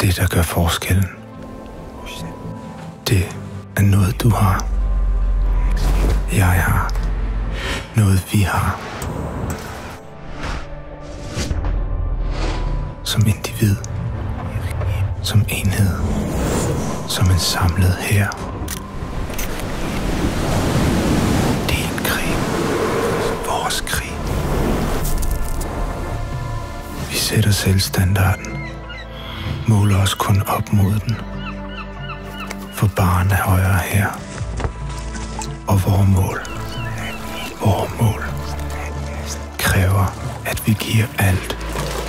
Det, der gør forskellen, det er noget, du har. Jeg har. Noget, vi har. Som individ. Som enhed. Som en samlet hær. Din krig. Vores krig. Vi sætter selv standarden. Måler os kun op mod den. For barren er højere her. Og vores mål kræver, at vi giver alt.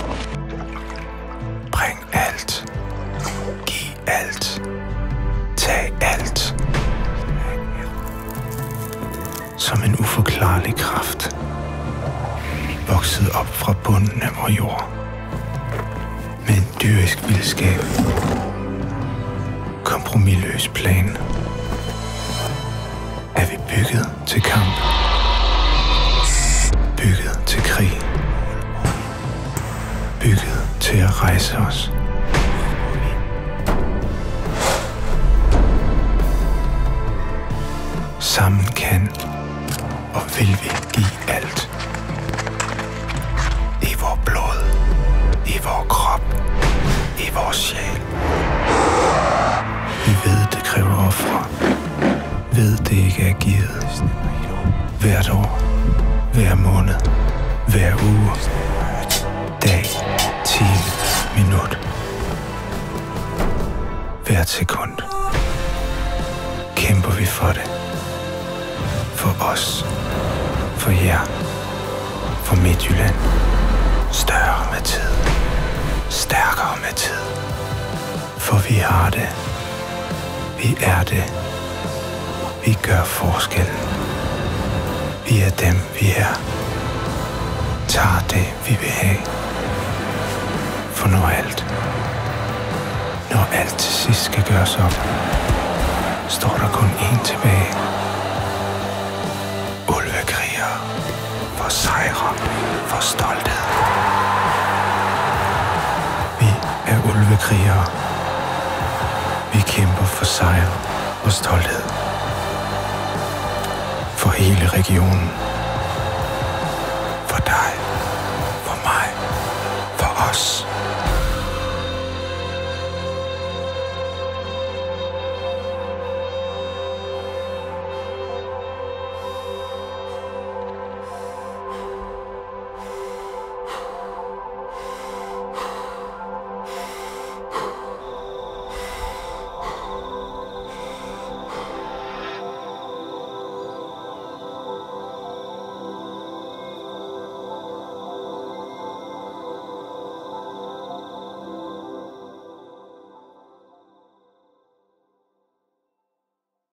Bring alt. Giv alt. Tag alt. Som en uforklarlig kraft. Vokset op fra bunden af vor jord. Med en dyrisk vildskab. Kompromisløs plan. Er vi bygget til kamp? Bygget til krig? Bygget til at rejse os? Sammen kan og vil vi give alt. I vor blod, i vor krop, i vores sjæl. Vi ved, det kræver ofre. Ved, det ikke er givet. Hvert år, hver måned, hver uge, dag, time, minut. Hvert sekund kæmper vi for det. For os. For jer. For Midtjylland. Større med tid. Stærkere med tid. For vi har det. Vi er det. Vi gør forskellen. Vi er dem, vi er. Tager det, vi vil have. For når alt til sidst skal gøres op, står der kun én tilbage. Ulvekrigere. For sejre. For stolthed. Vi er ulvekrigere. Vi kæmper for sejr og stolthed. For hele regionen. For dig. For mig. For os.